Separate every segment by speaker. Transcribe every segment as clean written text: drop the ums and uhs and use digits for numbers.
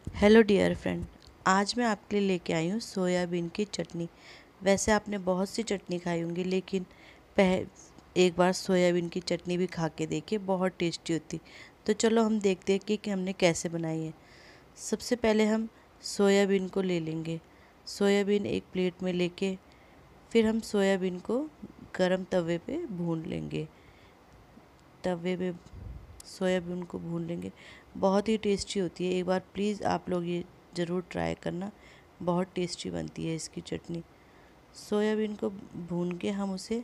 Speaker 1: Hello dear friend, आज मैं आपके लिए लेके आई हूँ सोयाबीन की चटनी। वैसे आपने बहुत सी चटनी खाई होंगी, लेकिन एक बार सोयाबीन की चटनी भी खा के देखिए, बहुत टेस्टी होती। तो चलो हम देखते हैं कि हमने कैसे बनाई है। सबसे पहले हम सोयाबीन को ले लेंगे। सोयाबीन एक प्लेट में लेके फिर हम सोयाबीन को गरम तवे पे भून लेंगे। तवे पे सोयाबीन को भून लेंगे, बहुत ही टेस्टी होती है। एक बार प्लीज़ आप लोग ये ज़रूर ट्राई करना, बहुत टेस्टी बनती है इसकी चटनी। सोयाबीन को भून के हम उसे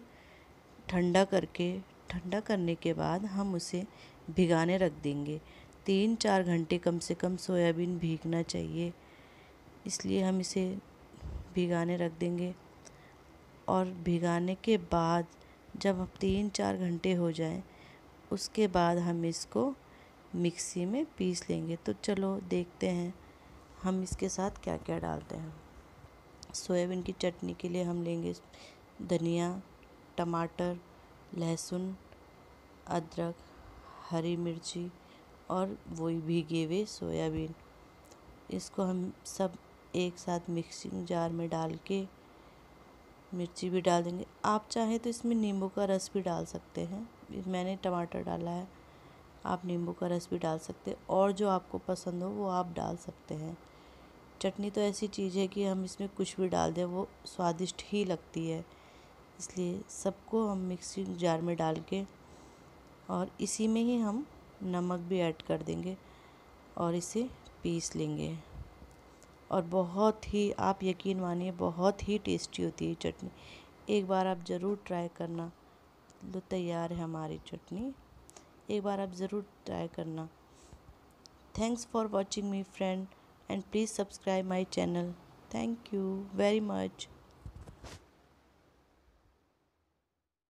Speaker 1: ठंडा करने के बाद हम उसे भिगाने रख देंगे। 3-4 घंटे कम से कम सोयाबीन भीगना चाहिए, इसलिए हम इसे भिगाने रख देंगे। और भिगाने के बाद जब 3-4 घंटे हो जाएं, उसके बाद हम इसको मिक्सी में पीस लेंगे। तो चलो देखते हैं हम इसके साथ क्या क्या डालते हैं। सोयाबीन की चटनी के लिए हम लेंगे धनिया, टमाटर, लहसुन, अदरक, हरी मिर्ची और वही भीगे हुए सोयाबीन। इसको हम सब एक साथ मिक्सिंग जार में डाल के मिर्ची भी डाल देंगे। आप चाहें तो इसमें नींबू का रस भी डाल सकते हैं, मैंने टमाटर डाला है, आप नींबू का रस भी डाल सकते हैं, और जो आपको पसंद हो वो आप डाल सकते हैं। चटनी तो ऐसी चीज़ है कि हम इसमें कुछ भी डाल दें वो स्वादिष्ट ही लगती है, इसलिए सबको हम मिक्सिंग जार में डाल के और इसी में ही हम नमक भी ऐड कर देंगे और इसे पीस लेंगे। और बहुत ही, आप यकीन मानिए, बहुत ही टेस्टी होती है चटनी। एक बार आप ज़रूर ट्राई करना। लो तैयार है हमारी चटनी, एक बार आप ज़रूर ट्राई करना। Thanks for watching me friend, and please subscribe my channel. Thank you very much.